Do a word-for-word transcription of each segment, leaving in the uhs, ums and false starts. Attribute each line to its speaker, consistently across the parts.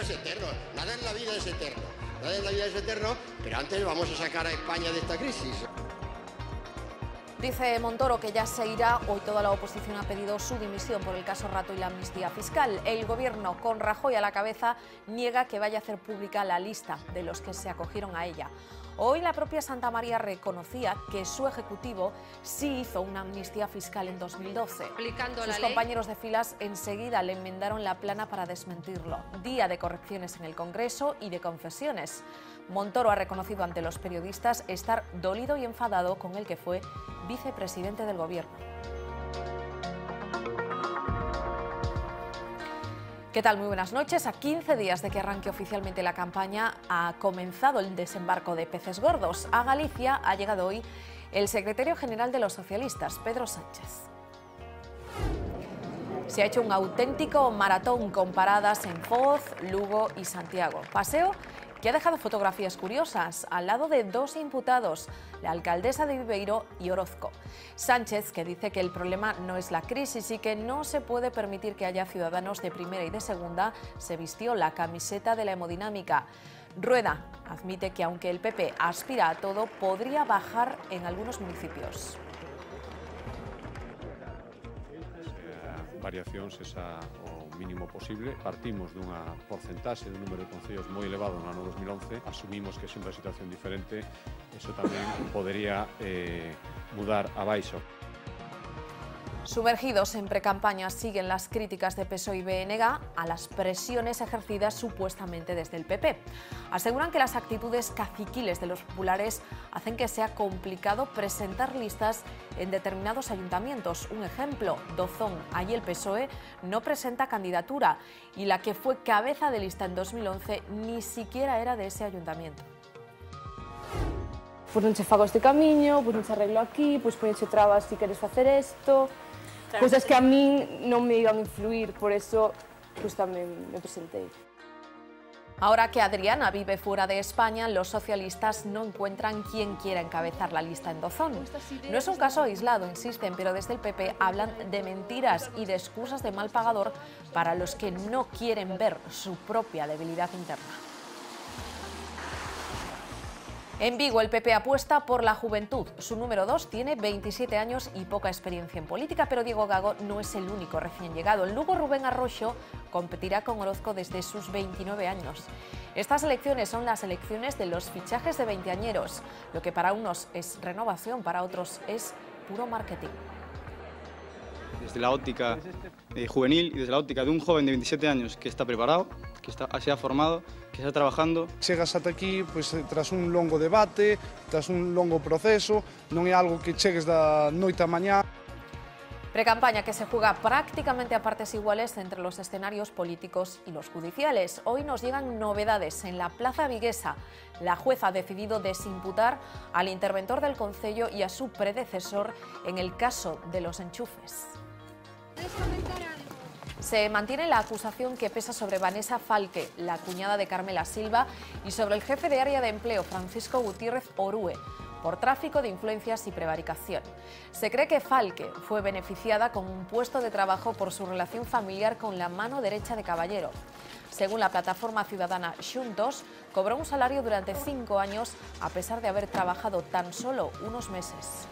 Speaker 1: es eterno, nada en la vida es eterno, nada en la vida es eterno, pero antes vamos a sacar a España de esta crisis.
Speaker 2: Dice Montoro que ya se irá. Hoy toda la oposición ha pedido su dimisión por el caso Rato y la amnistía fiscal. El gobierno, con Rajoy a la cabeza, niega que vaya a hacer pública la lista de los que se acogieron a ella. Hoy la propia Santamaría reconocía que su ejecutivo sí hizo una amnistía fiscal en dos mil doce.
Speaker 3: Aplicando
Speaker 2: Sus
Speaker 3: la
Speaker 2: compañeros de filas enseguida le enmendaron la plana para desmentirlo. Día de correcciones en el Congreso y de confesiones. Montoro ha reconocido ante los periodistas estar dolido y enfadado con el que fue vicepresidente del gobierno. ¿Qué tal? Muy buenas noches. A quince días de que arranque oficialmente la campaña, ha comenzado el desembarco de peces gordos. A Galicia ha llegado hoy el secretario general de los socialistas, Pedro Sánchez. Se ha hecho un auténtico maratón con paradas en Foz, Lugo y Santiago. Paseo que ha dejado fotografías curiosas al lado de dos imputados, la alcaldesa de Viveiro y Orozco. Sánchez, que dice que el problema no es la crisis y que no se puede permitir que haya ciudadanos de primera y de segunda, se vistió la camiseta de la hemodinámica. Rueda admite que aunque el P P aspira a todo, podría bajar en algunos municipios.
Speaker 4: Variacións esa o mínimo posible. Partimos dunha porcentaxe dun número de concellos moi elevado no ano dos mil once. Asumimos que sempre a situación diferente, eso tamén podería eh, mudar abaixo.
Speaker 2: Sumergidos en precampaña siguen las críticas de P S O E y B N G a las presiones ejercidas supuestamente desde el P P. Aseguran que las actitudes caciquiles de los populares hacen que sea complicado presentar listas en determinados ayuntamientos. Un ejemplo, Dozón. Allí el P S O E no presenta candidatura y la que fue cabeza de lista en dos mil once ni siquiera era de ese ayuntamiento.
Speaker 5: Pois non che fago este camiño, pois non che arreglo aquí, pois poñeche trabas si queres facer isto. Cousas que a min non me iban a influir, por eso pois tamén me presentei.
Speaker 2: Ahora que Adriana vive fuera de España, los socialistas no encuentran quién quiera encabezar la lista en Dozón. No es un caso aislado, insisten, pero desde el P P hablan de mentiras y de excusas de mal pagador para los que no quieren ver su propia debilidad interna. En Vigo, el P P apuesta por la juventud. Su número dos tiene veintisiete años y poca experiencia en política, pero Diego Gago no es el único recién llegado. En Lugo, Rubén Arroxo competirá con Orozco desde sus veintinueve años. Estas elecciones son las elecciones de los fichajes de veinteañeros. Lo que para unos es renovación, para otros es puro marketing.
Speaker 6: Desde la óptica eh, juvenil y desde la óptica de un joven de veintisiete años que está preparado, que está, se ha formado, que está trabajando.
Speaker 7: Chegas ata aquí pues, tras un longo debate, tras un longo proceso, non é algo que chegues da noite a mañá.
Speaker 2: Precampaña que se juega prácticamente a partes iguales entre los escenarios políticos y los judiciales. Hoy nos llegan novedades en la Plaza Viguesa. La jueza ha decidido desimputar al interventor del concello y a su predecesor en el caso de los enchufes. Se mantiene la acusación que pesa sobre Vanessa Falque, la cuñada de Carmela Silva, y sobre el jefe de área de empleo, Francisco Gutiérrez Orue, por tráfico de influencias y prevaricación. Se cree que Falque fue beneficiada con un puesto de trabajo por su relación familiar con la mano derecha de Caballero. Según la plataforma ciudadana Xuntos, cobró un salario durante cinco años a pesar de haber trabajado tan solo unos meses.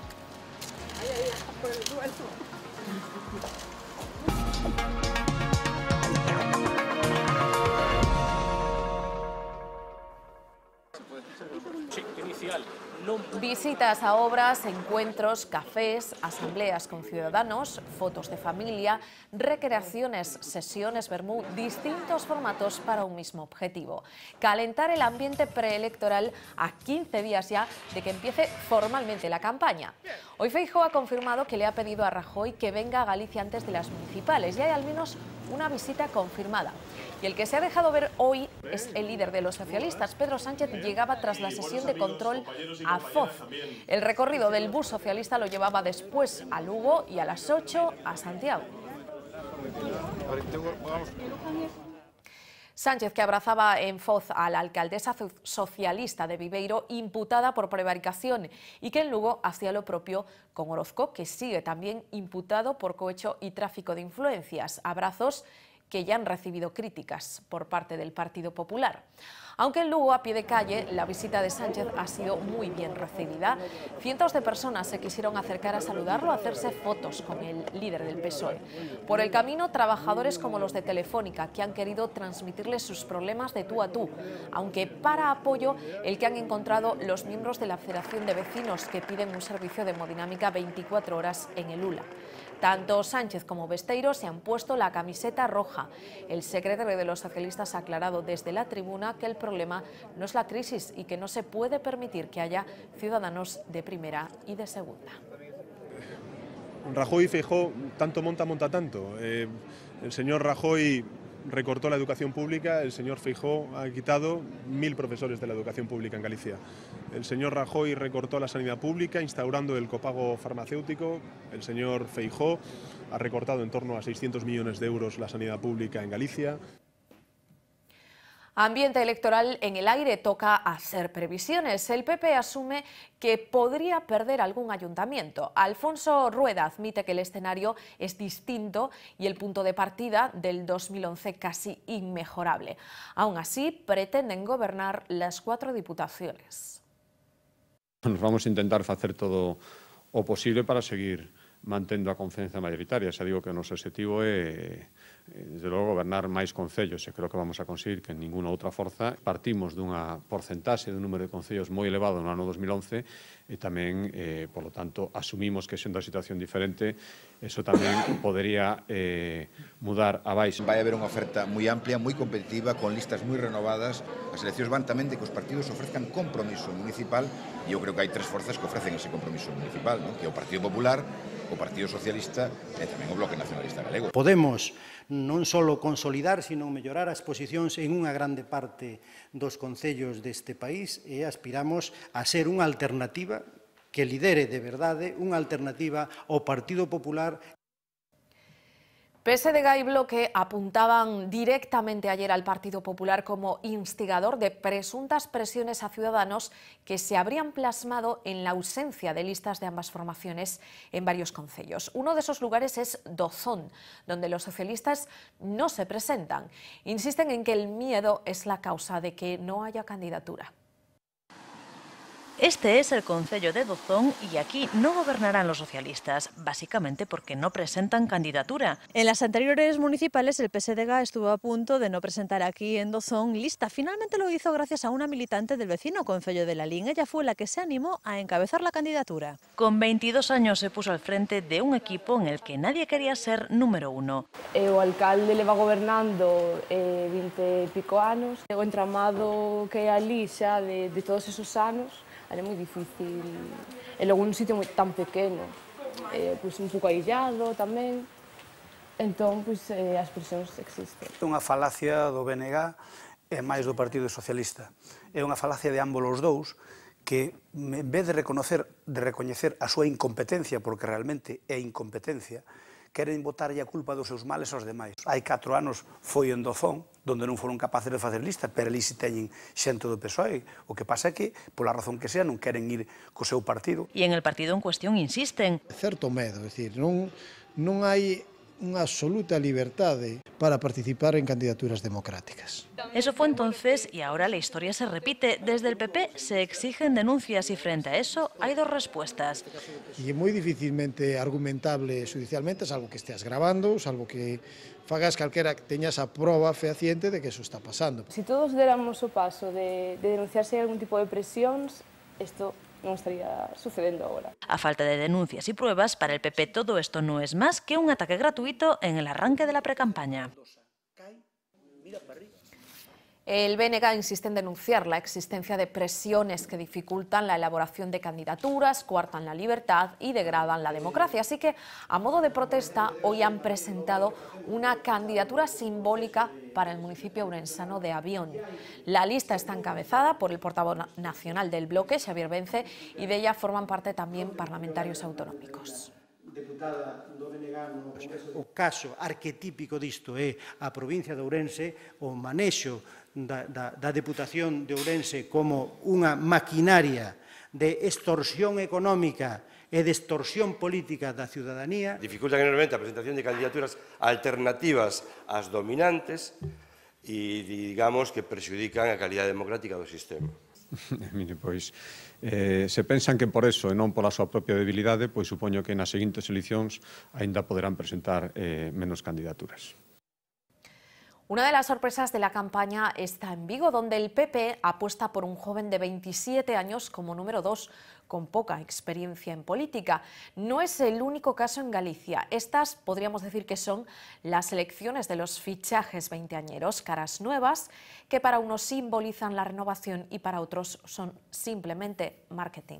Speaker 2: Visitas a obras, encuentros, cafés, asambleas con ciudadanos, fotos de familia, recreaciones, sesiones vermú, distintos formatos para un mismo objetivo: calentar el ambiente preelectoral a quince días ya de que empiece formalmente la campaña. Hoy Feijóo ha confirmado que le ha pedido a Rajoy que venga a Galicia antes de las municipales. Ya hay al menos una visita confirmada. Y el que se ha dejado ver hoy es el líder de los socialistas. Pedro Sánchez llegaba tras la sesión de control a Foz. El recorrido del bus socialista lo llevaba después a Lugo y a las ocho a Santiago. Sánchez, que abrazaba en Foz a la alcaldesa socialista de Viveiro, imputada por prevaricación, y que en Lugo hacía lo propio con Orozco, que sigue también imputado por cohecho y tráfico de influencias. Abrazos que ya han recibido críticas por parte del Partido Popular. Aunque en Lugo, a pie de calle, la visita de Sánchez ha sido muy bien recibida. Cientos de personas se quisieron acercar a saludarlo, a hacerse fotos con el líder del P S O E. Por el camino, trabajadores como los de Telefónica, que han querido transmitirle sus problemas de tú a tú, aunque para apoyo el que han encontrado los miembros de la Federación de Vecinos, que piden un servicio de hemodinámica veinticuatro horas en el U L A. Tanto Sánchez como Besteiro se han puesto la camiseta roja. El secretario de los socialistas ha aclarado desde la tribuna que el problema no es la crisis y que no se puede permitir que haya ciudadanos de primera y de segunda.
Speaker 3: Rajoy y Feijóo, tanto monta, monta tanto. Eh, el señor Rajoy recortó la educación pública, el señor Feijóo ha quitado mil profesores de la educación pública en Galicia. El señor Rajoy recortó la sanidad pública instaurando el copago farmacéutico. El señor Feijóo ha recortado en torno a seiscientos millones de euros la sanidad pública en Galicia.
Speaker 2: Ambiente electoral en el aire, toca hacer previsiones. El P P asume que podría perder algún ayuntamiento. Alfonso Rueda admite que el escenario es distinto y el punto de partida del dos mil once casi inmejorable. Aún así, pretenden gobernar las cuatro diputaciones.
Speaker 4: Nos vamos a intentar facer todo o posible para seguir mantendo a confianza mayoritaria. Xa digo que o noso objetivo é, desde logo, gobernar máis concellos, e creo que vamos a conseguir que ninguna outra forza. Partimos dunha porcentaxe dun número de concellos moi elevado no ano dos mil once e tamén, eh, polo tanto, asumimos que sendo a situación diferente, eso tamén podería eh, mudar a baixo.
Speaker 8: Vai haber unha oferta moi amplia, moi competitiva, con listas moi renovadas. As eleccións van tamén de que os partidos ofrezcan compromiso municipal, e eu creo que hai tres forzas que ofrecen ese compromiso municipal, ¿no? Que é o Partido Popular, o Partido Socialista e tamén o Bloque Nacionalista Galego.
Speaker 9: Podemos non só consolidar, sino mellorar as posicións en unha grande parte dos concellos deste país e aspiramos a ser unha alternativa que lidere de verdade, unha alternativa ao Partido Popular.
Speaker 2: P S D G y Bloque apuntaban directamente ayer al Partido Popular como instigador de presuntas presiones a ciudadanos que se habrían plasmado en la ausencia de listas de ambas formaciones en varios concellos. Uno de esos lugares es Dozón, donde los socialistas no se presentan. Insisten en que el miedo es la causa de que no haya candidatura.
Speaker 10: Este es el concello de Dozón y aquí no gobernarán los socialistas, básicamente porque no presentan candidatura.
Speaker 11: En las anteriores municipales el P S D G estuvo a punto de no presentar aquí en Dozón lista. Finalmente lo hizo gracias a una militante del vecino concello de Lalín. Ella fue la que se animó a encabezar la candidatura.
Speaker 10: Con veintidós años se puso al frente de un equipo en el que nadie quería ser número uno.
Speaker 5: E o alcalde leva gobernando eh, vinte e pico anos. O entramado que hai ali xa de, de todos esos anos é moi difícil, e logo un sitio moi tan pequeno, eh, pois un pouco aillado tamén, entón pois, eh, as presións existen.
Speaker 12: É unha falacia do B N G e máis do Partido Socialista. É unha falacia de ambos os dous que, en vez de reconocer, de recoñecer a súa incompetencia, porque realmente é incompetencia, queren botarlle a culpa dos seus males aos demais. Hai catro anos foi en Dozón, donde non foron capaces de facer lista, pero ali si teñen xente do P S O E. O que pasa é que, pola razón que sea, non queren ir co seu partido.
Speaker 10: E en el partido en cuestión insisten.
Speaker 13: Certo medo, é dicir, non, non hai unha absoluta liberdade para participar en candidaturas democráticas.
Speaker 10: Eso fue entonces y ahora la historia se repite. Desde el P P se exigen denuncias y frente a eso hay dos respuestas.
Speaker 13: E é moi dificilmente argumentable judicialmente, salvo que esteas grabando, salvo que fagas calquera que teñas a proba fehaciente de que eso está pasando.
Speaker 5: Si todos déramos o paso de, de denunciarse algún tipo de presións, isto non estaría sucedendo ahora.
Speaker 10: A falta de denuncias y pruebas, para el P P todo esto no es más que un ataque gratuito en el arranque de la precampaña.
Speaker 2: El B N G insiste en denunciar la existencia de presiones que dificultan la elaboración de candidaturas, coartan la libertad y degradan la democracia. Así que, a modo de protesta, hoy han presentado una candidatura simbólica para el municipio ourensano de Avión. La lista está encabezada por el portavoz nacional del bloque, Xavier Vence, y de ella forman parte también parlamentarios autonómicos.
Speaker 9: Deputada do B N G no Congreso. O caso arquetípico disto é a provincia de Ourense, o manexo da, da, da Deputación de Ourense como unha maquinaria de extorsión económica e de extorsión política da ciudadanía.
Speaker 14: Dificultan enormemente a presentación de candidaturas alternativas ás dominantes e, digamos, que prexudican a calidade democrática do sistema.
Speaker 4: Mire, pois, eh, se pensan que por eso e non pola súa propia debilidade, pois supoño que nas seguintes eleccións aínda poderán presentar eh, menos candidaturas.
Speaker 2: Una de las sorpresas de la campaña está en Vigo, donde el P P apuesta por un joven de veintisiete años como número dos, con poca experiencia en política. No es el único caso en Galicia. Estas podríamos decir que son las elecciones de los fichajes veinteañeros, caras nuevas, que para unos simbolizan la renovación y para otros son simplemente marketing.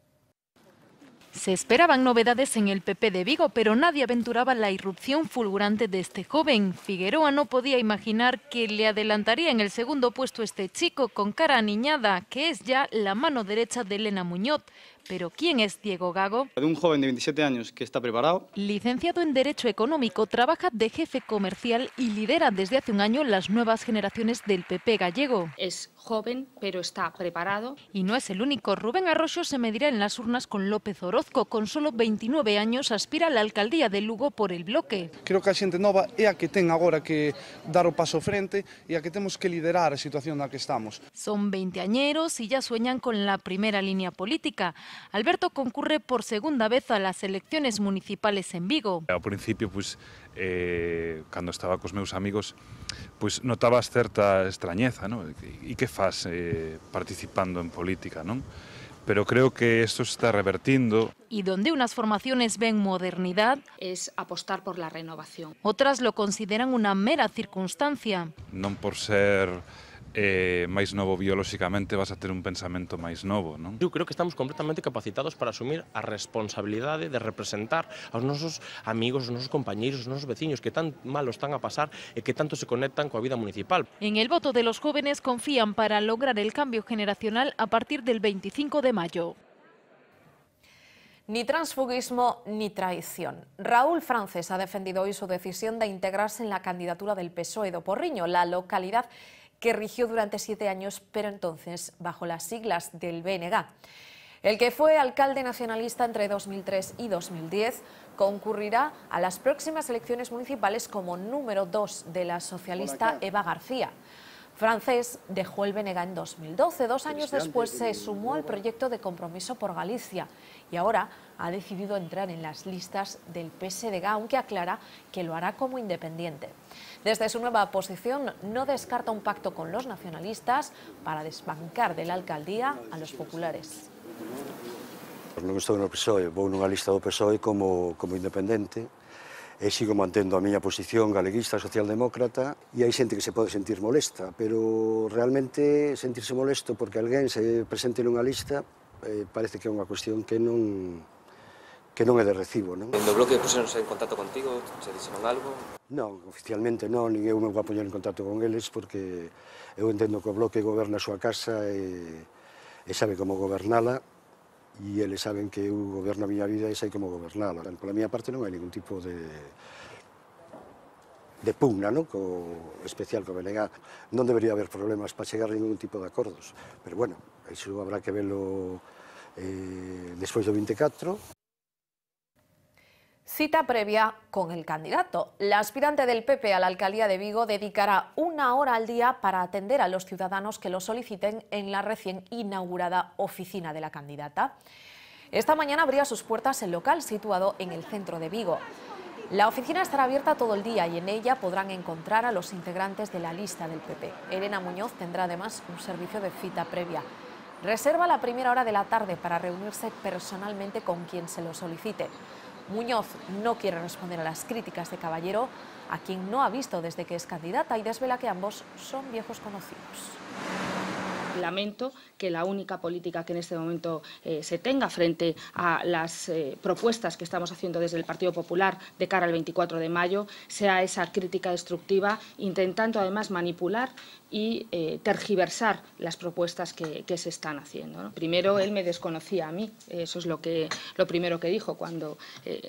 Speaker 15: Se esperaban novedades en el P P de Vigo, pero nadie aventuraba la irrupción fulgurante de este joven. Figueroa no podía imaginar que le adelantaría en el segundo puesto este chico con cara aniñada, que es ya la mano derecha de Elena Muñoz. Pero ¿quién es Diego Gago?
Speaker 6: De un joven de veintisiete años que está preparado.
Speaker 15: Licenciado en Derecho Económico, trabaja de jefe comercial y lidera desde hace un año las nuevas generaciones del P P gallego.
Speaker 16: Es joven, pero está preparado.
Speaker 15: Y no es el único. Rubén Arroxo se medirá en las urnas con López Orozco. Con solo veintinueve años aspira a la alcaldía de Lugo por el Bloque.
Speaker 7: Creo que a xente nova é a que ten agora que dar o paso frente e a que temos que liderar a situación na que estamos.
Speaker 15: Son veinteañeros y ya sueñan con la primera línea política. Alberto concurre por segunda vez a las elecciones municipales en Vigo.
Speaker 17: Ao principio, pues, eh, cando estaba cos meus amigos, pues, notabas certa extrañeza, ¿no? E que faz eh, participando en política, non? Pero creo que esto se está revertindo.
Speaker 15: Y donde unas formaciones ven modernidad,
Speaker 16: es apostar por la renovación.
Speaker 15: Otras lo consideran una mera circunstancia.
Speaker 17: Non por ser eh, máis novo biolóxicamente vas a ter un pensamento máis novo, non?
Speaker 18: Eu creo que estamos completamente capacitados para asumir a responsabilidade de representar aos nosos amigos, aos nosos compañeiros, aos nosos veciños que tan mal o están a pasar e que tanto se conectan coa vida municipal.
Speaker 15: En el voto de los jóvenes confían para lograr el cambio generacional a partir del veinticinco de mayo.
Speaker 2: Ni transfugismo ni traición. Raúl Francés ha defendido hoy su decisión de integrarse en la candidatura del P S O E do Porriño, la localidad que rigió durante siete años, pero entonces bajo las siglas del B N G. El que fue alcalde nacionalista entre dos mil tres y dos mil diez concurrirá a las próximas elecciones municipales como número dos de la socialista Eva García. Francés dejó el B N G en dos mil doce, dos años después se sumó al proyecto de Compromiso por Galicia y ahora ha decidido entrar en las listas del P S D G, aunque aclara que lo hará como independiente. Desde su nueva posición no descarta un pacto con los nacionalistas para desbancar de la alcaldía a los populares.
Speaker 19: Non estou no P S O E, vou nunha lista do P S O E como, como independente e sigo mantendo a miña posición galeguista, socialdemócrata, e hai xente que se pode sentir molesta, pero realmente sentirse molesto porque alguén se presente nunha lista eh, parece que é unha cuestión que non que non é de recibo, non?
Speaker 20: No Bloque puseronse en contacto contigo, se dixeron algo?
Speaker 19: Non, oficialmente non, nin eu me vou a poñer en contacto con eles porque eu entendo que o Bloque goberna a súa casa e, e sabe como gobernala e eles saben que eu goberno a miña vida e sei como gobernala. Pola miña parte non hai ningún tipo de de pugna, non? Co, especial co B N G. Non debería haber problemas para chegar a ningún tipo de acordos, pero bueno, iso habrá que velo eh, despois do veinticuatro.
Speaker 2: Cita previa con el candidato. La aspirante del P P a la alcaldía de Vigo dedicará una hora al día para atender a los ciudadanos que lo soliciten en la recién inaugurada oficina de la candidata. Esta mañana abría sus puertas el local situado en el centro de Vigo. La oficina estará abierta todo el día y en ella podrán encontrar a los integrantes de la lista del P P. Elena Muñoz tendrá además un servicio de cita previa. Reserva la primera hora de la tarde para reunirse personalmente con quien se lo solicite. Muñoz no quiere responder a las críticas de Caballero, a quien no ha visto desde que es candidata, y desvela que ambos son viejos conocidos.
Speaker 16: Lamento que la única política que en este momento eh, se tenga frente a las eh, propuestas que estamos haciendo desde el Partido Popular de cara al veinticuatro de mayo sea esa crítica destructiva, intentando además manipular y eh, tergiversar las propuestas que, que se están haciendo, ¿no? Primero, él me desconocía a mí, eso es lo, que, lo primero que dijo cuando eh,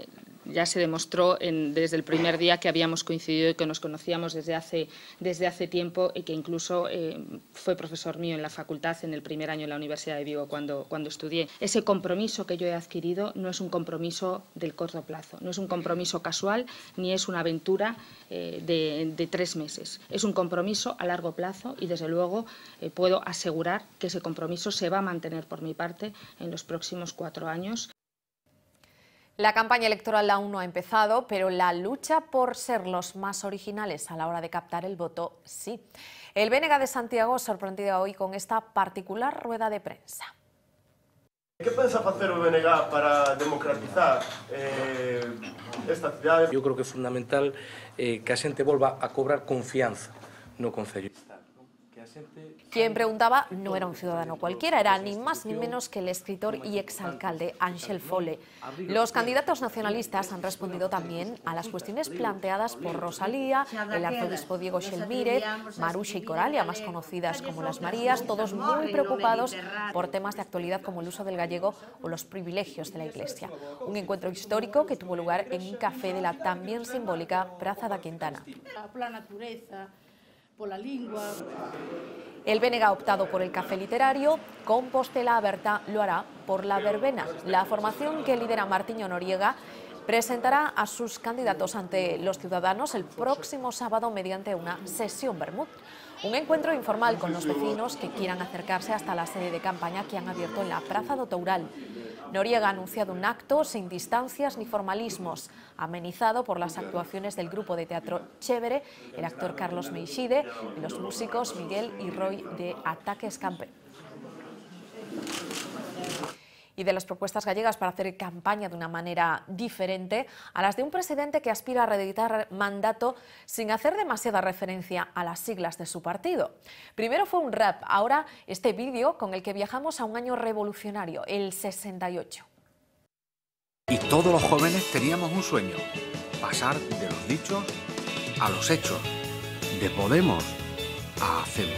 Speaker 16: ya se demostró en, desde el primer día que habíamos coincidido y que nos conocíamos desde hace, desde hace tiempo y que incluso eh, fue profesor mío en la facultad en el primer año en la Universidad de Vigo cuando, cuando estudié. Ese compromiso que yo he adquirido no es un compromiso del corto plazo, no es un compromiso casual ni es una aventura eh, de, de tres meses. Es un compromiso a largo plazo y desde luego eh, puedo asegurar que ese compromiso se va a mantener por mi parte en los próximos cuatro años.
Speaker 2: La campaña electoral aún no ha empezado, pero la lucha por ser los más originales a la hora de captar el voto, sí. El B N G de Santiago sorprendido hoy con esta particular rueda de prensa.
Speaker 21: ¿Qué pensa facer o B N G para democratizar eh, esta cidade?
Speaker 22: Eu creo que é fundamental eh, que a xente volva a cobrar confianza no Concello.
Speaker 2: Quien preguntaba no era un ciudadano cualquiera, era ni más ni menos que el escritor y exalcalde Ángel Fole. Los candidatos nacionalistas han respondido también a las cuestiones planteadas por Rosalía, el arzobispo Diego Xelmírez, Maruxa y Coralia, más conocidas como las Marías, todos muy preocupados por temas de actualidad como el uso del gallego o los privilegios de la Iglesia. Un encuentro histórico que tuvo lugar en un café de la también simbólica Praza da Quintana.
Speaker 23: La naturaleza, por la lengua.
Speaker 2: El B N G ha optado por el café literario, Compostela Aberta lo hará por la verbena. La formación que lidera Martiño Noriega presentará a sus candidatos ante los ciudadanos el próximo sábado mediante una sesión vermut. Un encuentro informal con los vecinos que quieran acercarse hasta la sede de campaña que han abierto en la Praza do Toural. Noriega ha anunciado un acto sin distancias ni formalismos, amenizado por las actuaciones del grupo de teatro Chévere, el actor Carlos Meixide y los músicos Miguel y Roy de Ataque Escampe. Y de las propuestas gallegas para hacer campaña de una manera diferente a las de un presidente que aspira a reeditar mandato sin hacer demasiada referencia a las siglas de su partido. Primero fue un rap, ahora este vídeo con el que viajamos a un año revolucionario, el sesenta y ocho.
Speaker 24: Y todos los jóvenes teníamos un sueño, pasar de los dichos a los hechos, de Podemos a Hacemos.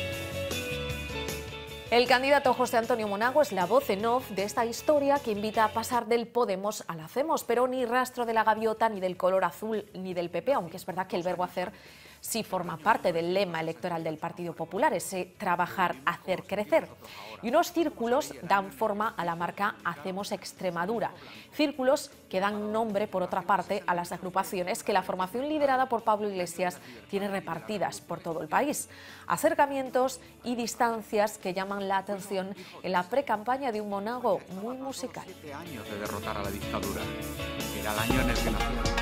Speaker 2: El candidato José Antonio Monago es la voz en off de esta historia que invita a pasar del Podemos al Hacemos, pero ni rastro de la gaviota, ni del color azul, ni del P P, aunque es verdad que el verbo hacer sí forma parte del lema electoral del Partido Popular, ese trabajar, hacer, crecer. Y unos círculos dan forma a la marca Hacemos Extremadura, círculos que dan nombre, por otra parte, a las agrupaciones que la formación liderada por Pablo Iglesias tiene repartidas por todo el país. Acercamientos y distancias que llaman la atención en la precampaña de un Monago muy musical.
Speaker 24: Siete años de derrotar a la dictadura. Era el año en el que nació.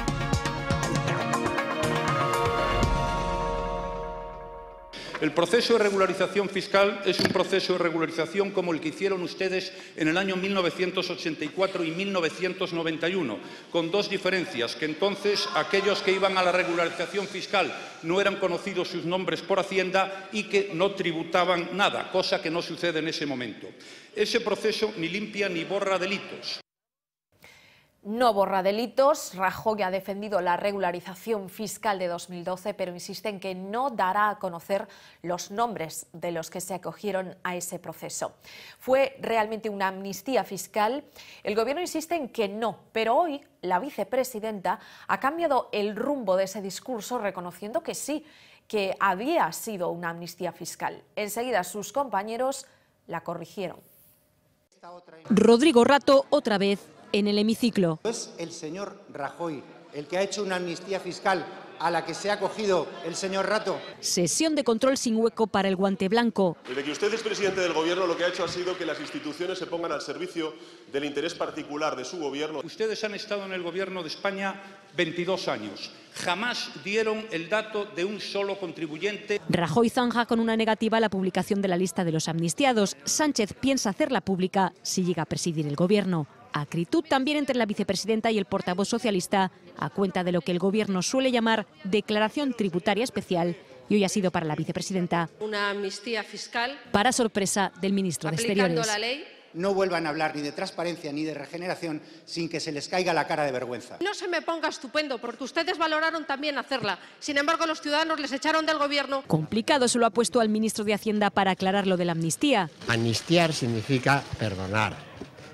Speaker 25: El proceso de regularización fiscal es un proceso de regularización como el que hicieron ustedes en el año mil novecientos ochenta y cuatro y mil novecientos noventa y uno, con dos diferencias, que entonces aquellos que iban a la regularización fiscal no eran conocidos sus nombres por Hacienda y que no tributaban nada, cosa que no sucede en ese momento. Ese proceso ni limpia ni borra delitos.
Speaker 2: No borra delitos. Rajoy ha defendido la regularización fiscal de dos mil doce, pero insiste en que no dará a conocer los nombres de los que se acogieron a ese proceso. ¿Fue realmente una amnistía fiscal? El Gobierno insiste en que no, pero hoy la vicepresidenta ha cambiado el rumbo de ese discurso, reconociendo que sí, que había sido una amnistía fiscal. Enseguida sus compañeros la corrigieron.
Speaker 26: Rodrigo Rato otra vez en el hemiciclo.
Speaker 27: Es el señor Rajoy el que ha hecho una amnistía fiscal a la que se ha acogido el señor Rato.
Speaker 26: Sesión de control sin hueco para el guante blanco.
Speaker 28: Desde que usted es presidente del Gobierno, lo que ha hecho ha sido que las instituciones se pongan al servicio del interés particular de su Gobierno.
Speaker 25: Ustedes han estado en el Gobierno de España veintidós años. Jamás dieron el dato de un solo contribuyente.
Speaker 26: Rajoy zanja con una negativa a la publicación de la lista de los amnistiados. Sánchez piensa hacerla pública si llega a presidir el Gobierno. Acritud también entre la vicepresidenta y el portavoz socialista a cuenta de lo que el Gobierno suele llamar declaración tributaria especial y hoy ha sido para la vicepresidenta
Speaker 29: una amnistía fiscal
Speaker 26: para sorpresa del ministro de
Speaker 29: aplicando
Speaker 26: Exteriores.
Speaker 29: la ley.
Speaker 27: No vuelvan a hablar ni de transparencia ni de regeneración sin que se les caiga la cara de vergüenza.
Speaker 29: No se me ponga estupendo porque ustedes valoraron también hacerla. Sin embargo, los ciudadanos les echaron del Gobierno.
Speaker 26: Complicado se lo ha puesto al ministro de Hacienda para aclarar lo de la amnistía.
Speaker 1: Amnistiar significa perdonar.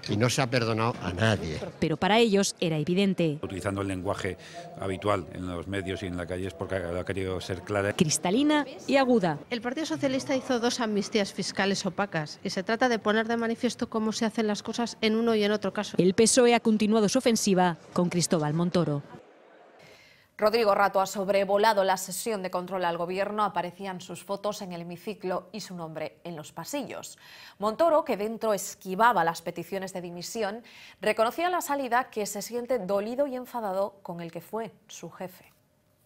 Speaker 1: y no se ha perdonado a nadie.
Speaker 26: Pero para ellos era evidente.
Speaker 17: Utilizando el lenguaje habitual en los medios y en la calle es porque ha querido ser clara.
Speaker 26: Cristalina y aguda.
Speaker 29: El Partido Socialista hizo dos amnistías fiscales opacas y se trata de poner de manifiesto cómo se hacen las cosas en uno y en otro caso.
Speaker 26: El P S O E ha continuado su ofensiva con Cristóbal Montoro.
Speaker 2: Rodrigo Rato ha sobrevolado la sesión de control al gobierno, aparecían sus fotos en el hemiciclo y su nombre en los pasillos. Montoro, que dentro esquivaba las peticiones de dimisión, reconocía a la salida que se siente dolido y enfadado con el que fue su jefe.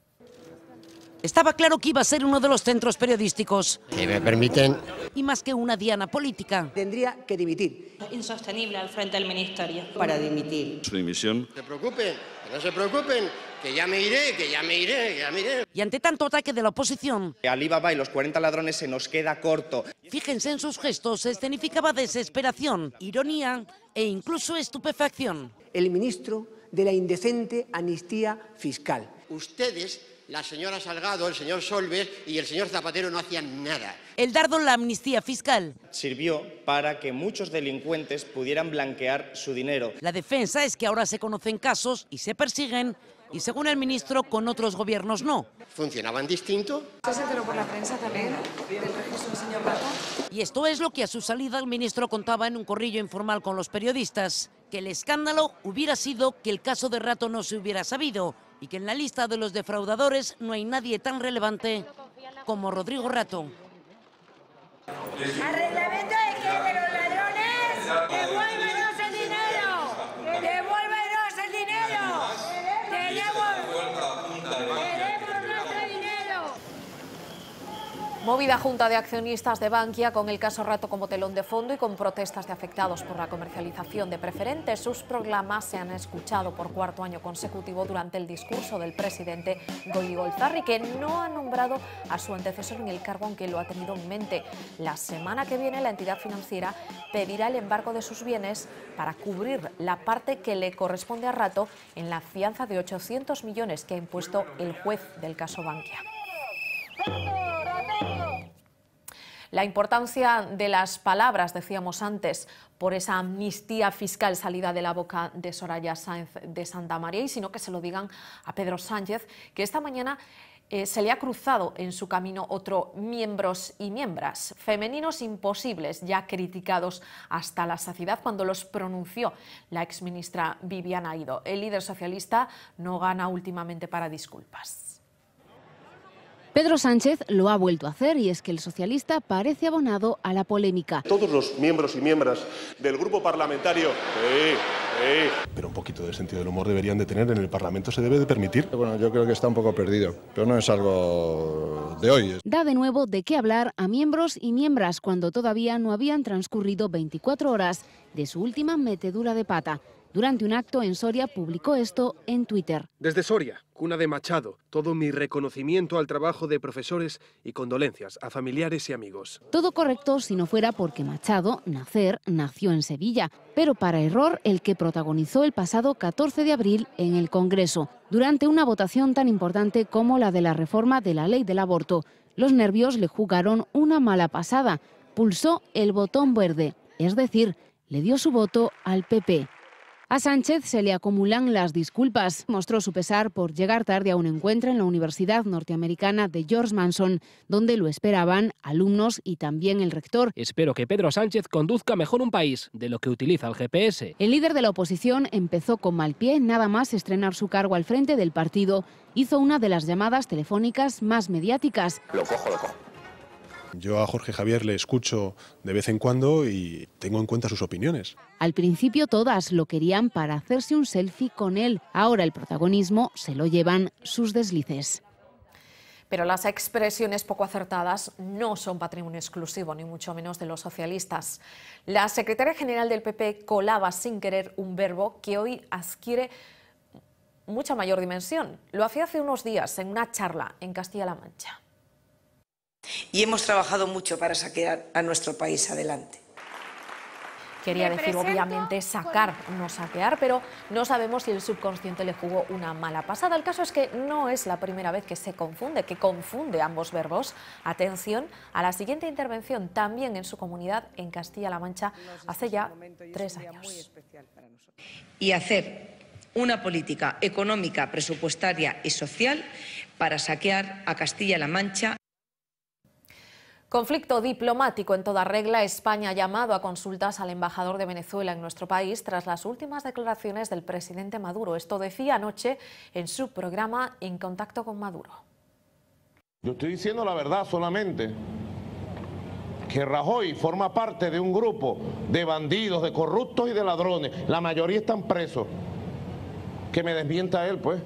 Speaker 3: Estaba claro que iba a ser uno de los centros periodísticos.
Speaker 1: Si me permiten.
Speaker 3: Y más que una diana política.
Speaker 5: Tendría que dimitir.
Speaker 29: Insostenible al frente del ministerio.
Speaker 5: Para dimitir.
Speaker 8: Su dimisión.
Speaker 1: No se preocupen, que no se preocupen, que ya me iré, que ya me iré, que ya me iré.
Speaker 3: Y ante tanto ataque de la oposición.
Speaker 9: Alibaba y los cuarenta ladrones se nos queda corto.
Speaker 3: Fíjense en sus gestos, escenificaba desesperación, ironía e incluso estupefacción.
Speaker 5: El ministro de la indecente amnistía fiscal.
Speaker 1: Ustedes, la señora Salgado, el señor Solbes y el señor Zapatero no hacían nada.
Speaker 3: El dardo en la amnistía fiscal.
Speaker 9: Sirvió para que muchos delincuentes pudieran blanquear su dinero.
Speaker 3: La defensa es que ahora se conocen casos y se persiguen, y según el ministro, con otros gobiernos no.
Speaker 1: ¿Funcionaban distinto?
Speaker 29: ¿Se enteró por la prensa también del registro del señor Rato?
Speaker 3: Y esto es lo que a su salida el ministro contaba en un corrillo informal con los periodistas, que el escándalo hubiera sido que el caso de Rato no se hubiera sabido, y que en la lista de los defraudadores no hay nadie tan relevante como Rodrigo Rato.
Speaker 10: Arreglamiento de que de los ladrones, devuélvenos el dinero, devuélvenos el dinero, tenemos, queremos nuestro dinero.
Speaker 2: Movida junta de accionistas de Bankia con el caso Rato como telón de fondo y con protestas de afectados por la comercialización de preferentes. Sus proclamas se han escuchado por cuarto año consecutivo durante el discurso del presidente Goyi Golzarri, que no ha nombrado a su antecesor en el cargo, aunque lo ha tenido en mente. La semana que viene la entidad financiera pedirá el embargo de sus bienes para cubrir la parte que le corresponde a Rato en la fianza de ochocientos millones que ha impuesto el juez del caso Bankia. La importancia de las palabras, decíamos antes, por esa amnistía fiscal salida de la boca de Soraya Sáenz de Santamaría, y sino que se lo digan a Pedro Sánchez, que esta mañana eh, se le ha cruzado en su camino otro miembros y miembras, femeninos imposibles, ya criticados hasta la saciedad cuando los pronunció la exministra Viviana Aido. El líder socialista no gana últimamente para disculpas.
Speaker 26: Pedro Sánchez lo ha vuelto a hacer y es que el socialista parece abonado a la polémica.
Speaker 28: Todos los miembros y miembros del grupo parlamentario... Sí, sí. Pero un poquito de sentido del humor deberían de tener en el Parlamento, se debe de permitir.
Speaker 11: Bueno, yo creo que está un poco perdido, pero no es algo de hoy.
Speaker 26: Da de nuevo de qué hablar a miembros y miembras cuando todavía no habían transcurrido veinticuatro horas de su última metedura de pata. Durante un acto en Soria publicó esto en Twitter.
Speaker 12: Desde Soria, cuna de Machado, todo mi reconocimiento al trabajo de profesores y condolencias a familiares y amigos.
Speaker 26: Todo correcto si no fuera porque Machado, nacer, nació en Sevilla, pero para error el que protagonizó el pasado catorce de abril en el Congreso, durante una votación tan importante como la de la reforma de la ley del aborto. Los nervios le jugaron una mala pasada, pulsó el botón verde, es decir, le dio su voto al P P. A Sánchez se le acumulan las disculpas. Mostró su pesar por llegar tarde a un encuentro en la Universidad Norteamericana de George Mason, donde lo esperaban alumnos y también el rector.
Speaker 13: Espero que Pedro Sánchez conduzca mejor un país de lo que utiliza el G P S.
Speaker 26: El líder de la oposición empezó con mal pie, nada más estrenar su cargo al frente del partido. Hizo una de las llamadas telefónicas más mediáticas.
Speaker 28: Lo cojo, lo cojo. Yo a Jorge Javier le escucho de vez en cuando y tengo en cuenta sus opiniones.
Speaker 26: Al principio todas lo querían para hacerse un selfie con él. Ahora el protagonismo se lo llevan sus deslices.
Speaker 2: Pero las expresiones poco acertadas no son patrimonio exclusivo, ni mucho menos de los socialistas. La secretaria general del P P colaba sin querer un verbo que hoy adquiere mucha mayor dimensión. Lo hacía hace unos días en una charla en Castilla-La Mancha.
Speaker 14: Y hemos trabajado mucho para sacar a nuestro país adelante.
Speaker 2: Quería decir, obviamente, sacar, no saquear, pero no sabemos si el subconsciente le jugó una mala pasada. El caso es que no es la primera vez que se confunde, que confunde ambos verbos. Atención a la siguiente intervención, también en su comunidad, en Castilla-La Mancha, hace ya tres años.
Speaker 4: Y hacer una política económica, presupuestaria y social para saquear a Castilla-La Mancha.
Speaker 2: Conflicto diplomático en toda regla. España ha llamado a consultas al embajador de Venezuela en nuestro país tras las últimas declaraciones del presidente Maduro. Esto decía anoche en su programa En Contacto con Maduro.
Speaker 6: Yo estoy diciendo la verdad solamente, que Rajoy forma parte de un grupo de bandidos, de corruptos y de ladrones. La mayoría están presos. Que me desmienta él, pues.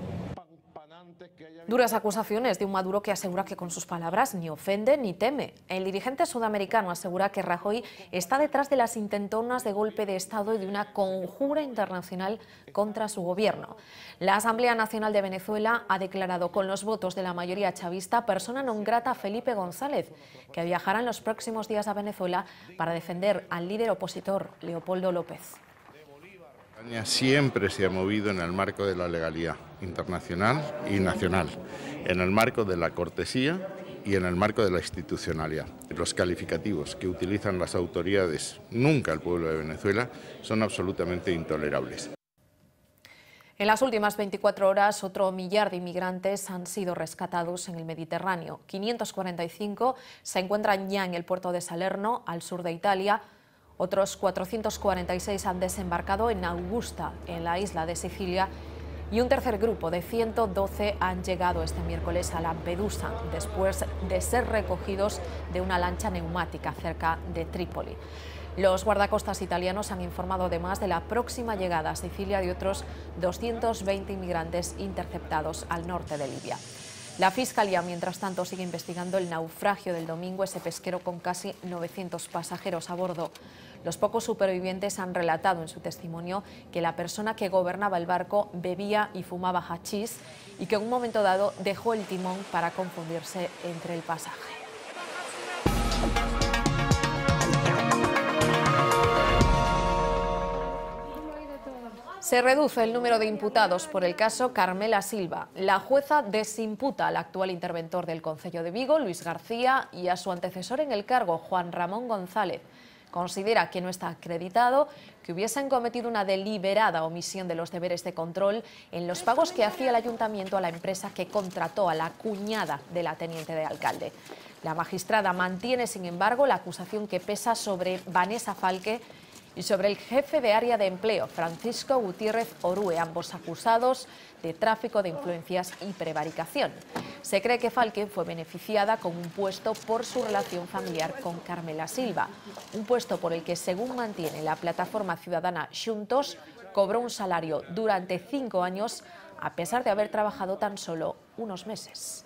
Speaker 2: Duras acusaciones de un Maduro que asegura que con sus palabras ni ofende ni teme. El dirigente sudamericano asegura que Rajoy está detrás de las intentonas de golpe de Estado y de una conjura internacional contra su gobierno. La Asamblea Nacional de Venezuela ha declarado con los votos de la mayoría chavista persona non grata a Felipe González, que viajará en los próximos días a Venezuela para defender al líder opositor, Leopoldo López.
Speaker 7: España siempre se ha movido en el marco de la legalidad internacional y nacional, en el marco de la cortesía y en el marco de la institucionalidad. Los calificativos que utilizan las autoridades, nunca el pueblo de Venezuela, son absolutamente intolerables.
Speaker 2: En las últimas veinticuatro horas, otro millar de inmigrantes han sido rescatados en el Mediterráneo. quinientos cuarenta y cinco se encuentran ya en el puerto de Salerno, al sur de Italia. Otros cuatrocientos cuarenta y seis han desembarcado en Augusta, en la isla de Sicilia, y un tercer grupo de ciento doce han llegado este miércoles a Lampedusa, después de ser recogidos de una lancha neumática cerca de Trípoli. Los guardacostas italianos han informado además de la próxima llegada a Sicilia de otros doscientos veinte inmigrantes interceptados al norte de Libia. La Fiscalía, mientras tanto, sigue investigando el naufragio del domingo, ese pesquero con casi novecientos pasajeros a bordo. Los pocos supervivientes han relatado en su testimonio que la persona que gobernaba el barco bebía y fumaba hachís y que en un momento dado dejó el timón para confundirse entre el pasaje. Se reduce el número de imputados por el caso Carmela Silva. La jueza desimputa al actual interventor del Concello de Vigo, Luis García, y a su antecesor en el cargo, Juan Ramón González. Considera que no está acreditado que hubiesen cometido una deliberada omisión de los deberes de control en los pagos que hacía el ayuntamiento a la empresa que contrató a la cuñada de la teniente de alcalde. La magistrada mantiene, sin embargo, la acusación que pesa sobre Vanessa Falque y sobre el jefe de área de empleo, Francisco Gutiérrez Orue, ambos acusados de tráfico de influencias y prevaricación. Se cree que Falque fue beneficiada con un puesto por su relación familiar con Carmela Silva, un puesto por el que, según mantiene la plataforma ciudadana Xuntos, cobró un salario durante cinco años, a pesar de haber trabajado tan solo unos meses.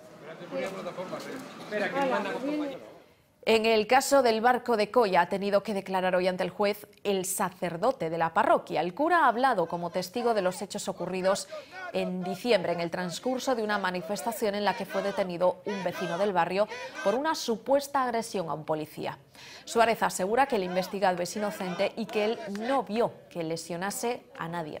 Speaker 2: En el caso del barco de Coya ha tenido que declarar hoy ante el juez el sacerdote de la parroquia. El cura ha hablado como testigo de los hechos ocurridos en diciembre en el transcurso de una manifestación en la que fue detenido un vecino del barrio por una supuesta agresión a un policía. Suárez asegura que el investigado es inocente y que él no vio que lesionase a nadie.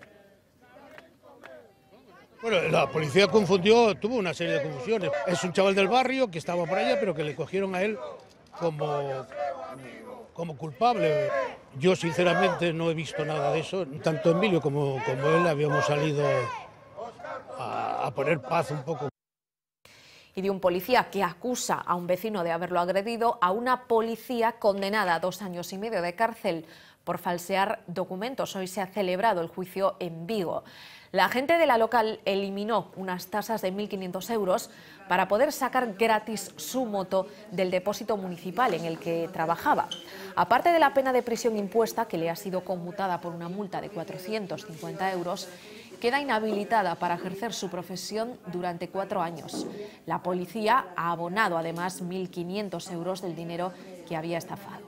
Speaker 8: Bueno, la policía confundió, tuvo una serie de confusiones. Es un chaval del barrio que estaba por allá, pero que le cogieron a él como, como culpable. Yo sinceramente no he visto nada de eso. Tanto Emilio como, como él habíamos salido a, a poner paz un poco.
Speaker 2: Y de un policía que acusa a un vecino de haberlo agredido a una policía condenada a dos años y medio de cárcel por falsear documentos. Hoy se ha celebrado el juicio en Vigo. La gente de la local eliminó unas tasas de mil quinientos euros para poder sacar gratis su moto del depósito municipal en el que trabajaba. Aparte de la pena de prisión impuesta, que le ha sido conmutada por una multa de cuatrocientos cincuenta euros, queda inhabilitada para ejercer su profesión durante cuatro años. La policía ha abonado además mil quinientos euros del dinero que había estafado.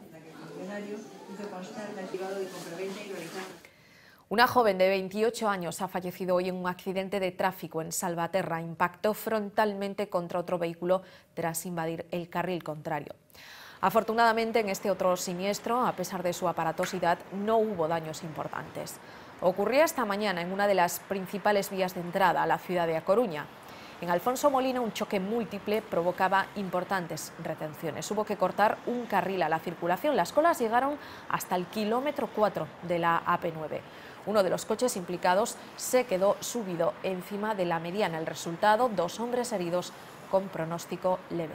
Speaker 2: Una joven de veintiocho años ha fallecido hoy en un accidente de tráfico en Salvaterra. Impactó frontalmente contra otro vehículo tras invadir el carril contrario. Afortunadamente, en este otro siniestro, a pesar de su aparatosidad, no hubo daños importantes. Ocurría esta mañana en una de las principales vías de entrada a la ciudad de A Coruña. En Alfonso Molina, un choque múltiple provocaba importantes retenciones. Hubo que cortar un carril a la circulación. Las colas llegaron hasta el kilómetro cuatro de la A P nueve. Uno de los coches implicados se quedó subido encima de la mediana. El resultado, dos hombres heridos con pronóstico leve.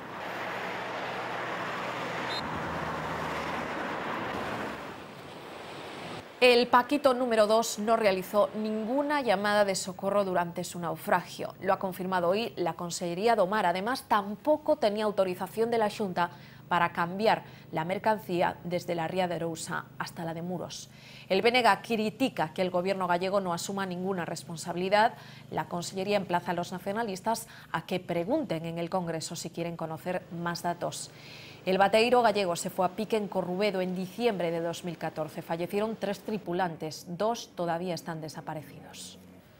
Speaker 2: El Paquito número dos no realizó ninguna llamada de socorro durante su naufragio. Lo ha confirmado hoy la Consellería do Mar. Además, tampoco tenía autorización de la Xunta para cambiar la mercancía desde la ría de Arousa hasta la de Muros. El B N G critica que el gobierno gallego no asuma ninguna responsabilidad. La Consellería emplaza a los nacionalistas a que pregunten en el Congreso si quieren conocer más datos. El bateiro gallego se fue a pique en Corrubedo en diciembre de dos mil catorce. Fallecieron tres tripulantes, dos todavía están desaparecidos.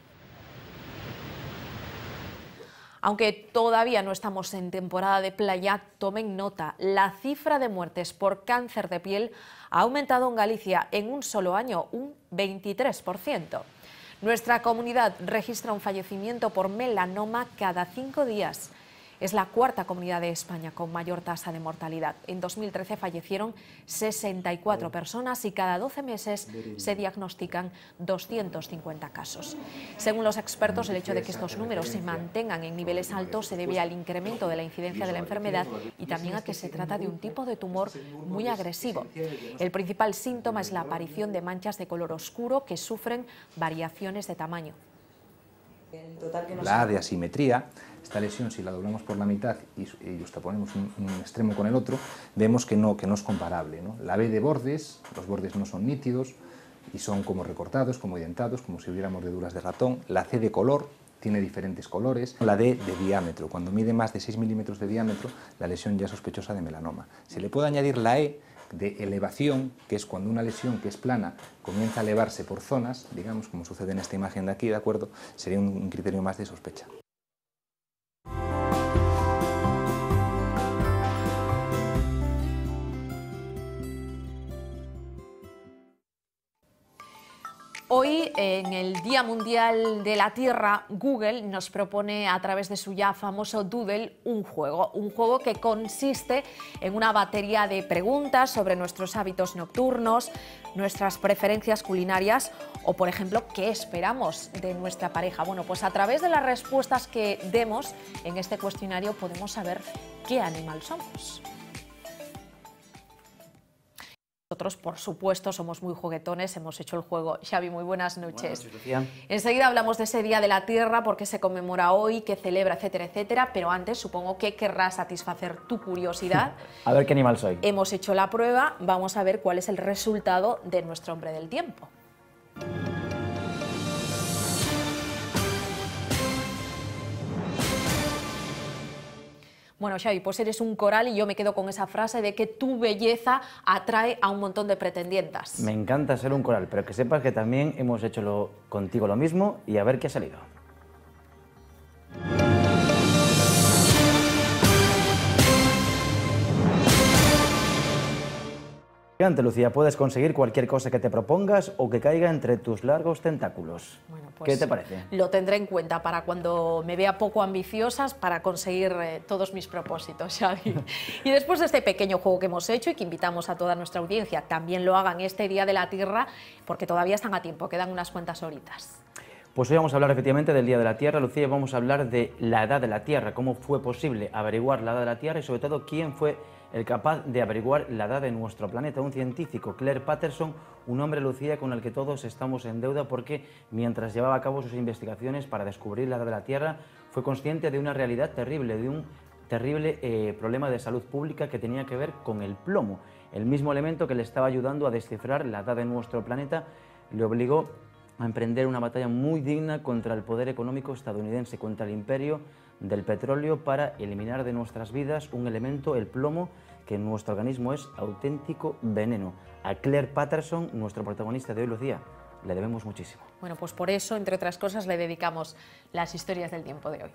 Speaker 2: Aunque todavía no estamos en temporada de playa, tomen nota, la cifra de muertes por cáncer de piel ha aumentado en Galicia en un solo año, un veintitrés por ciento. Nuestra comunidad registra un fallecimiento por melanoma cada cinco días. Es la cuarta comunidad de España con mayor tasa de mortalidad. En dos mil trece fallecieron sesenta y cuatro personas y cada doce meses se diagnostican doscientos cincuenta casos. Según los expertos, el hecho de que estos números se mantengan en niveles altos se debe al incremento de la incidencia de la enfermedad y también a que se trata de un tipo de tumor muy agresivo. El principal síntoma es la aparición de manchas de color oscuro que sufren variaciones de tamaño.
Speaker 14: La A de asimetría, esta lesión, si la doblamos por la mitad y, y justaponemos un, un extremo con el otro, vemos que no, que no es comparable, ¿no? La B de bordes, los bordes no son nítidos y son como recortados, como identados, como si hubiera mordeduras de ratón. La C de color tiene diferentes colores. La D de diámetro, cuando mide más de seis milímetros de diámetro, la lesión ya es sospechosa de melanoma. Se le puede añadir la E de elevación, que es cuando una lesión que es plana comienza a elevarse por zonas, digamos, como sucede en esta imagen de aquí, ¿de acuerdo? Sería un, un criterio más de sospecha.
Speaker 2: Hoy, en el Día Mundial de la Tierra, Google nos propone a través de su ya famoso Doodle un juego. Un juego que consiste en una batería de preguntas sobre nuestros hábitos nocturnos, nuestras preferencias culinarias o, por ejemplo, qué esperamos de nuestra pareja. Bueno, pues a través de las respuestas que demos en este cuestionario podemos saber qué animal somos. Nosotros, por supuesto, somos muy juguetones, hemos hecho el juego. Xavi, muy buenas noches.
Speaker 15: Buenas noches, Lucía.
Speaker 2: Enseguida hablamos de ese Día de la Tierra, por qué se conmemora hoy, qué celebra, etcétera, etcétera, pero antes supongo que querrás satisfacer tu curiosidad.
Speaker 15: A ver qué animal soy.
Speaker 2: Hemos hecho la prueba, vamos a ver cuál es el resultado de nuestro hombre del tiempo. Bueno, Xavi, pues eres un coral y yo me quedo con esa frase de que tu belleza atrae a un montón de pretendientas.
Speaker 15: Me encanta ser un coral, pero que sepas que también hemos hecho lo, contigo lo mismo y a ver qué ha salido. Gigante, Lucía, puedes conseguir cualquier cosa que te propongas o que caiga entre tus largos tentáculos.
Speaker 2: Bueno, pues
Speaker 15: ¿qué te parece?
Speaker 2: Lo tendré en cuenta para cuando me vea poco ambiciosas para conseguir eh, todos mis propósitos, Xavi. Y después de este pequeño juego que hemos hecho y que invitamos a toda nuestra audiencia, también lo hagan este Día de la Tierra, porque todavía están a tiempo, quedan unas cuantas horitas.
Speaker 15: Pues hoy vamos a hablar efectivamente del Día de la Tierra, Lucía, y vamos a hablar de la edad de la Tierra, cómo fue posible averiguar la edad de la Tierra y sobre todo quién fue el capaz de averiguar la edad de nuestro planeta, un científico, Claire Patterson, un hombre, Lucía, con el que todos estamos en deuda porque mientras llevaba a cabo sus investigaciones para descubrir la edad de la Tierra fue consciente de una realidad terrible, de un terrible eh, problema de salud pública que tenía que ver con el plomo, el mismo elemento que le estaba ayudando a descifrar la edad de nuestro planeta, le obligó a emprender una batalla muy digna contra el poder económico estadounidense, contra el imperio del petróleo para eliminar de nuestras vidas un elemento, el plomo, que en nuestro organismo es auténtico veneno. A Claire Patterson, nuestro protagonista de hoy, Lucía, le debemos muchísimo.
Speaker 2: Bueno, pues por eso, entre otras cosas, le dedicamos las historias del tiempo de hoy.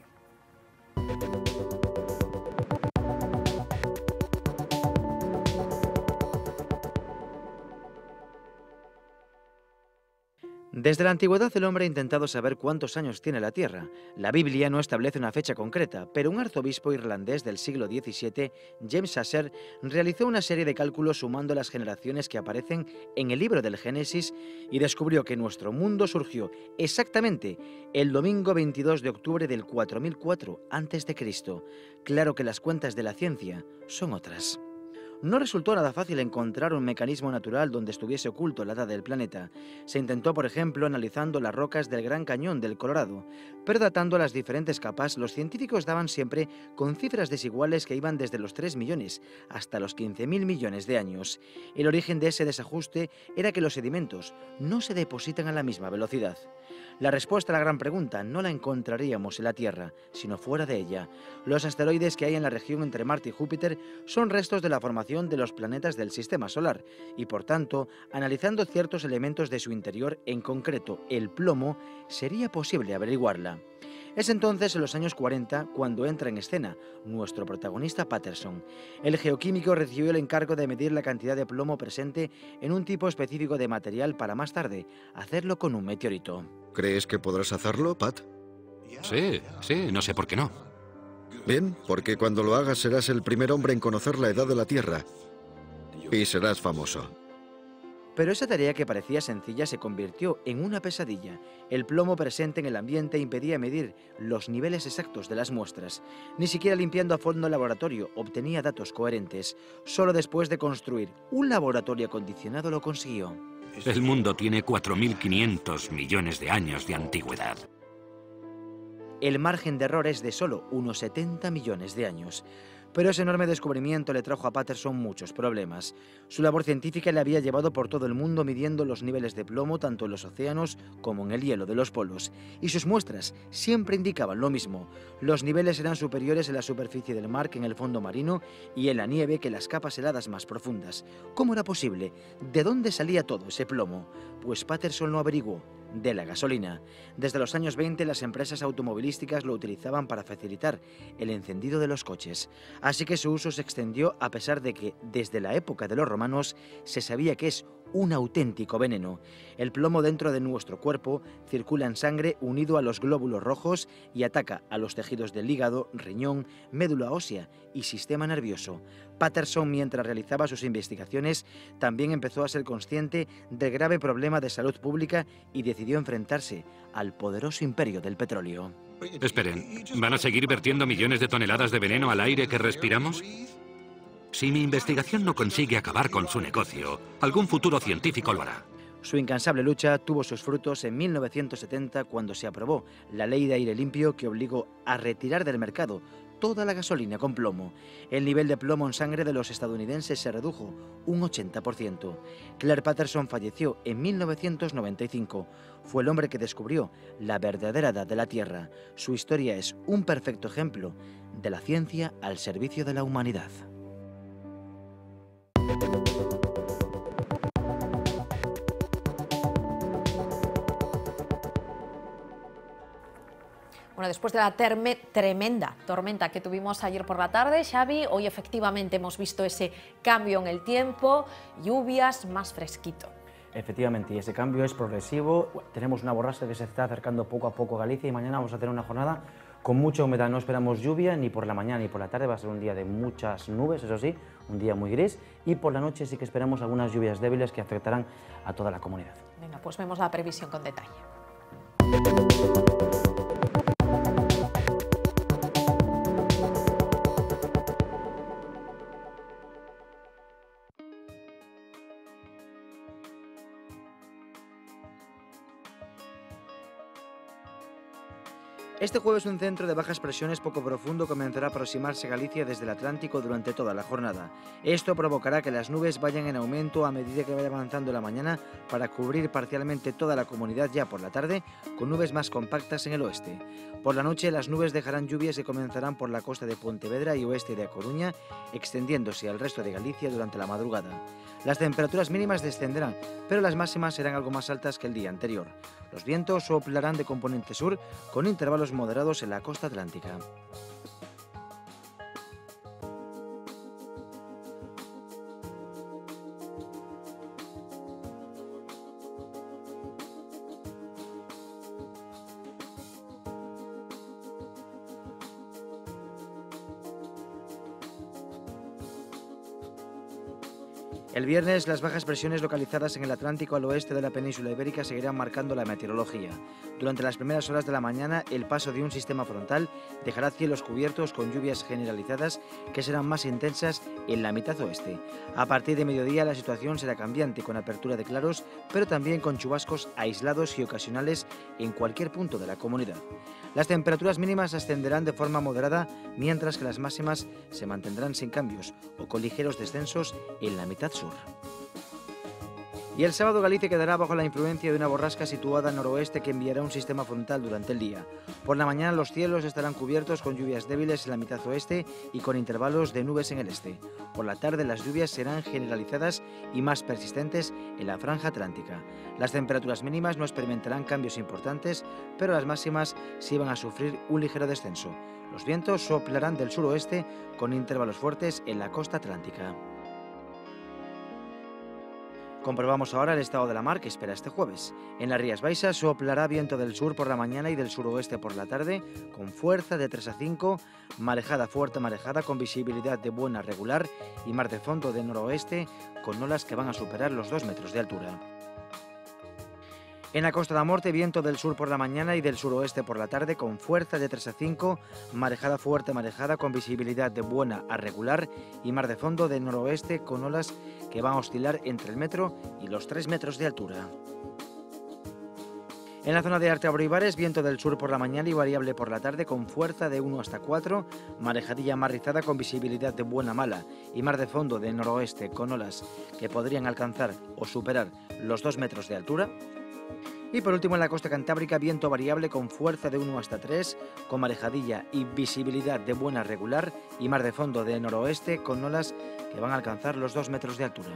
Speaker 15: Desde la antigüedad el hombre ha intentado saber cuántos años tiene la Tierra. La Biblia no establece una fecha concreta, pero un arzobispo irlandés del siglo diecisiete, James Asser, realizó una serie de cálculos sumando las generaciones que aparecen en el libro del Génesis y descubrió que nuestro mundo surgió exactamente el domingo veintidós de octubre del cuatro mil cuatro antes de Cristo. Claro que las cuentas de la ciencia son otras. No resultó nada fácil encontrar un mecanismo natural donde estuviese oculto la edad del planeta. Se intentó, por ejemplo, analizando las rocas del Gran Cañón del Colorado, pero datando las diferentes capas, los científicos daban siempre con cifras desiguales que iban desde los tres millones hasta los quince mil millones de años. El origen de ese desajuste era que los sedimentos no se depositan a la misma velocidad. La respuesta a la gran pregunta no la encontraríamos en la Tierra, sino fuera de ella. Los asteroides que hay en la región entre Marte y Júpiter son restos de la formación de los planetas del Sistema Solar y, por tanto, analizando ciertos elementos de su interior, en concreto el plomo, sería posible averiguarla. Es entonces, en los años cuarenta, cuando entra en escena nuestro protagonista Patterson. El geoquímico recibió el encargo de medir la cantidad de plomo presente en un tipo específico de material para más tarde hacerlo con un meteorito.
Speaker 16: ¿Crees que podrás hacerlo, Pat?
Speaker 18: Sí, sí, no sé por qué no.
Speaker 16: Bien, porque cuando lo hagas serás el primer hombre en conocer la edad de la Tierra. Y serás famoso.
Speaker 15: Pero esa tarea que parecía sencilla se convirtió en una pesadilla. El plomo presente en el ambiente impedía medir los niveles exactos de las muestras. Ni siquiera limpiando a fondo el laboratorio obtenía datos coherentes. Solo después de construir un laboratorio acondicionado lo consiguió.
Speaker 18: El mundo tiene cuatro mil quinientos millones de años de antigüedad.
Speaker 15: El margen de error es de solo unos setenta millones de años. Pero ese enorme descubrimiento le trajo a Patterson muchos problemas. Su labor científica le había llevado por todo el mundo midiendo los niveles de plomo tanto en los océanos como en el hielo de los polos. Y sus muestras siempre indicaban lo mismo. Los niveles eran superiores en la superficie del mar que en el fondo marino y en la nieve que en las capas heladas más profundas. ¿Cómo era posible? ¿De dónde salía todo ese plomo? Pues Patterson lo averiguó. De la gasolina. Desde los años veinte las empresas automovilísticas lo utilizaban para facilitar el encendido de los coches. Así que su uso se extendió a pesar de que desde la época de los romanos se sabía que es un auténtico veneno. El plomo dentro de nuestro cuerpo circula en sangre unido a los glóbulos rojos y ataca a los tejidos del hígado, riñón, médula ósea y sistema nervioso. Patterson, mientras realizaba sus investigaciones, también empezó a ser consciente del grave problema de salud pública y decidió enfrentarse al poderoso imperio del petróleo.
Speaker 18: Esperen, ¿van a seguir vertiendo millones de toneladas de veneno al aire que respiramos? Si mi investigación no consigue acabar con su negocio, algún futuro científico lo hará.
Speaker 15: Su incansable lucha tuvo sus frutos en mil novecientos setenta cuando se aprobó la Ley de Aire Limpio que obligó a retirar del mercado toda la gasolina con plomo. El nivel de plomo en sangre de los estadounidenses se redujo un ochenta por ciento. Claire Patterson falleció en mil novecientos noventa y cinco. Fue el hombre que descubrió la verdadera edad de la Tierra. Su historia es un perfecto ejemplo de la ciencia al servicio de la humanidad.
Speaker 2: Bueno, después de la tremenda tormenta que tuvimos ayer por la tarde, Xavi, hoy efectivamente hemos visto ese cambio en el tiempo, lluvias, más fresquito.
Speaker 15: Efectivamente, y ese cambio es progresivo. Tenemos una borrasca que se está acercando poco a poco a Galicia y mañana vamos a tener una jornada con mucha humedad. No esperamos lluvia ni por la mañana ni por la tarde, va a ser un día de muchas nubes, eso sí, un día muy gris, y por la noche sí que esperamos algunas lluvias débiles que afectarán a toda la comunidad.
Speaker 2: Venga, pues vemos la previsión con detalle.
Speaker 15: Este jueves un centro de bajas presiones poco profundo comenzará a aproximarse a Galicia desde el Atlántico durante toda la jornada. Esto provocará que las nubes vayan en aumento a medida que vaya avanzando la mañana para cubrir parcialmente toda la comunidad ya por la tarde, con nubes más compactas en el oeste. Por la noche las nubes dejarán lluvias que comenzarán por la costa de Pontevedra y oeste de A Coruña, extendiéndose al resto de Galicia durante la madrugada. Las temperaturas mínimas descenderán, pero las máximas serán algo más altas que el día anterior. Los vientos soplarán de componente sur con intervalos moderados en la costa atlántica. El viernes, las bajas presiones localizadas en el Atlántico al oeste de la península ibérica seguirán marcando la meteorología. Durante las primeras horas de la mañana, el paso de un sistema frontal dejará cielos cubiertos con lluvias generalizadas que serán más intensas en la mitad oeste. A partir de mediodía, la situación será cambiante, con apertura de claros, pero también con chubascos aislados y ocasionales en cualquier punto de la comunidad. Las temperaturas mínimas ascenderán de forma moderada, mientras que las máximas se mantendrán sin cambios o con ligeros descensos en la mitad sur. Y el sábado Galicia quedará bajo la influencia de una borrasca situada al noroeste que enviará un sistema frontal durante el día. Por la mañana los cielos estarán cubiertos con lluvias débiles en la mitad oeste y con intervalos de nubes en el este. Por la tarde las lluvias serán generalizadas y más persistentes en la franja atlántica. Las temperaturas mínimas no experimentarán cambios importantes, pero las máximas sí van a sufrir un ligero descenso. Los vientos soplarán del suroeste con intervalos fuertes en la costa atlántica. Comprobamos ahora el estado de la mar que espera este jueves. En las Rías Baixas soplará viento del sur por la mañana y del suroeste por la tarde, con fuerza de tres a cinco, marejada fuerte marejada con visibilidad de buena regular y mar de fondo de noroeste con olas que van a superar los dos metros de altura. En la Costa da Morte, viento del sur por la mañana y del suroeste por la tarde con fuerza de tres a cinco, marejada fuerte marejada con visibilidad de buena a regular y mar de fondo de noroeste con olas que van a oscilar entre el metro y los tres metros de altura. En la zona de Arte Abrivares, viento del sur por la mañana y variable por la tarde con fuerza de uno hasta cuatro, marejadilla mar rizada con visibilidad de buena mala y mar de fondo de noroeste con olas que podrían alcanzar o superar los dos metros de altura. Y por último en la costa cantábrica, viento variable con fuerza de uno hasta tres, con marejadilla y visibilidad de buena regular y mar de fondo de noroeste con olas que van a alcanzar los dos metros de altura.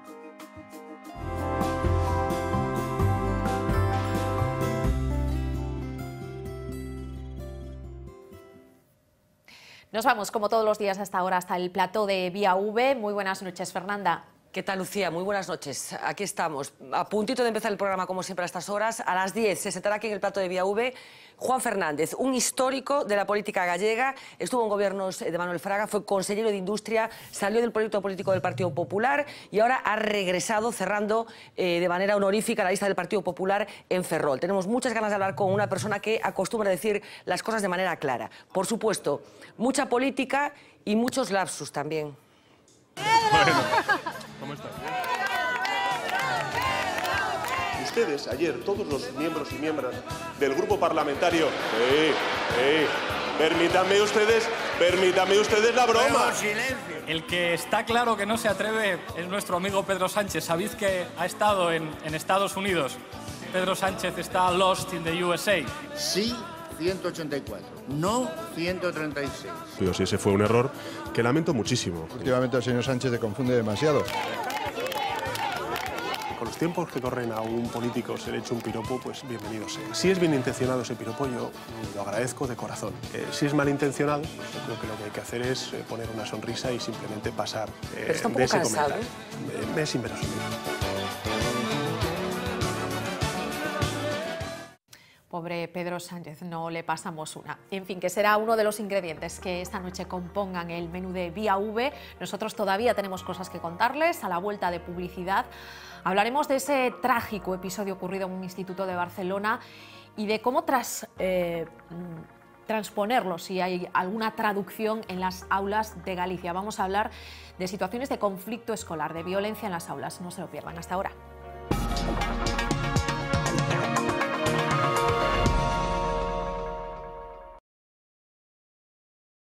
Speaker 2: Nos vamos, como todos los días hasta ahora, hasta el plató de Vía V. Muy buenas noches, Fernanda.
Speaker 17: ¿Qué tal, Lucía? Muy buenas noches. Aquí estamos, a puntito de empezar el programa, como siempre, a estas horas. A las diez se sentará aquí en el plató de Vía V Juan Fernández, un histórico de la política gallega. Estuvo en gobiernos de Manuel Fraga, fue consejero de Industria, salió del proyecto político del Partido Popular y ahora ha regresado cerrando eh, de manera honorífica la lista del Partido Popular en Ferrol. Tenemos muchas ganas de hablar con una persona que acostumbra a decir las cosas de manera clara. Por supuesto, mucha política y muchos lapsus también.
Speaker 28: Bueno, ¿cómo estás? Ustedes, ayer, todos los miembros y miembros del grupo parlamentario... Sí, sí. Permítanme ustedes, permítanme ustedes la broma.
Speaker 19: El que está claro que no se atreve es nuestro amigo Pedro Sánchez. Sabéis que ha estado en, en Estados Unidos. Pedro Sánchez está lost in the U S A.
Speaker 20: Sí, ciento ochenta y cuatro, no ciento treinta y seis.
Speaker 28: Pero si ese fue un error que lamento muchísimo.
Speaker 11: Últimamente el señor Sánchez se confunde demasiado.
Speaker 28: Con los tiempos que corren a un político se le eche un piropo, pues bienvenido sea. Si es bien intencionado ese piropo, yo lo agradezco de corazón. Eh, si es malintencionado, pues yo creo que lo que hay que hacer es eh, poner una sonrisa y simplemente pasar eh,
Speaker 17: Pero está un poco
Speaker 28: de ese
Speaker 17: cansado.
Speaker 28: comentario. Eh, es inverosímil.
Speaker 2: Pobre Pedro Sánchez, no le pasamos una. En fin, que será uno de los ingredientes que esta noche compongan el menú de Vía V. Nosotros todavía tenemos cosas que contarles. A la vuelta de publicidad hablaremos de ese trágico episodio ocurrido en un instituto de Barcelona y de cómo tras... Eh, transponerlo, si hay alguna traducción en las aulas de Galicia. Vamos a hablar de situaciones de conflicto escolar, de violencia en las aulas. No se lo pierdan. Hasta ahora.